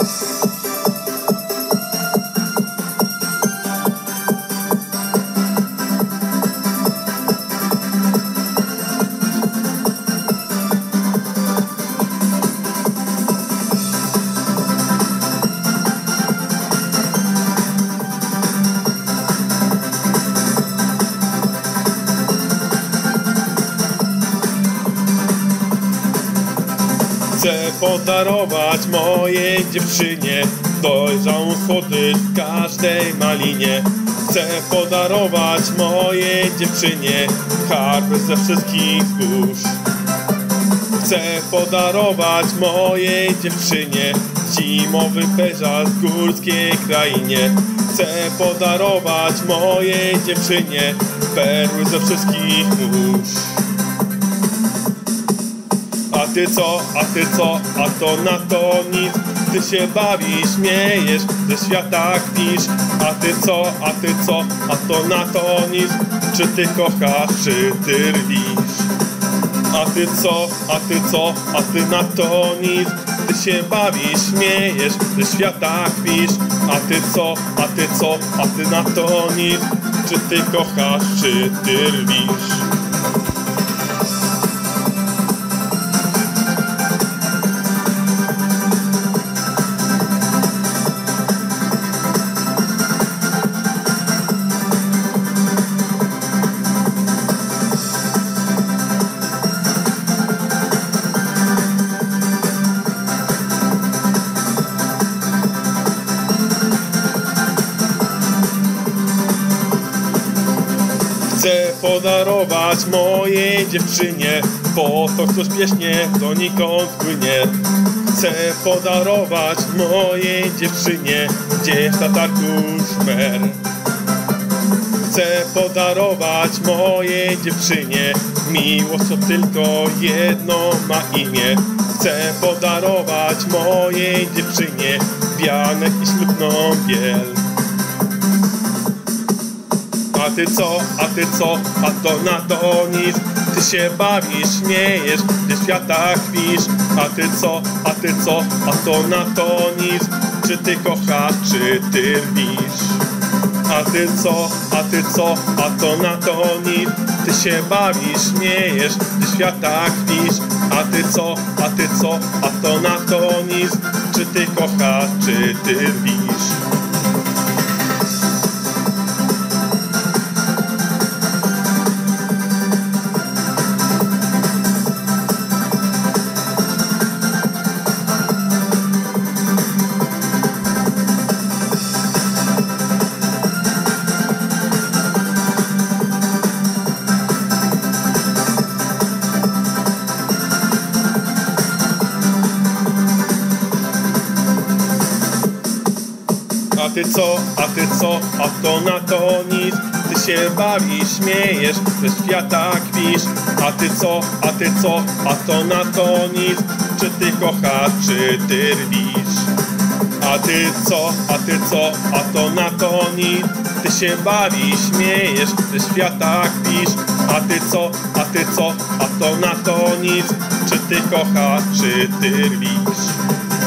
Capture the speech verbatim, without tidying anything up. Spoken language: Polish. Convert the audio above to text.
Chcę podarować mojej dziewczynie dojrzałą słodycz w każdej malinie. Chcę podarować mojej dziewczynie harb ze wszystkich zbóż. Chcę podarować mojej dziewczynie zimowy peżal w górskiej krainie. Chcę podarować mojej dziewczynie perły ze wszystkich mórz. A ty co, a ty co, a to na to nic. Ty się bawisz, śmiejesz, ze świata kpisz. A ty co, a ty co, a to na to nic. Czy ty kochasz, czy ty rwisz? A ty co, a ty co, a ty na to nic. Ty się bawisz, śmiejesz, ze świata kpisz. A ty co, a ty co, a ty na to nic. Czy ty kochasz, czy ty rwisz? Chcę podarować mojej dziewczynie potok, co śpiesznie donikąd płynie. Chcę podarować mojej dziewczynie gdzieś na targu szmer. Chcę podarować mojej dziewczynie miłość, co tylko jedno ma imię. Chcę podarować mojej dziewczynie wianek i smutną biel. A ty co, a ty co, a to na to nic. Ty się bawisz, śmiejesz, ze świata kpisz. A ty co, a ty co, a to na to nic. Czy ty kochasz, czy ty rwisz? A ty co, a ty co, a to na to nic. Ty się bawisz, śmiejesz, ze świata kpisz. A ty co, a ty co, a to na to nic. Czy ty kochasz, czy ty rwisz? A ty co, a ty co, a to na to nic. Ty się bawisz, śmiejesz, ze świata kpisz. A ty co, a ty co, a to na to nic. Czy ty kochasz, czy ty rwisz? A ty co, a ty co, a to na to nic. Ty się bawisz, śmiejesz, ze świata kpisz. A ty co, a ty co, a to na to nic. Czy ty kochasz, czy ty rwisz?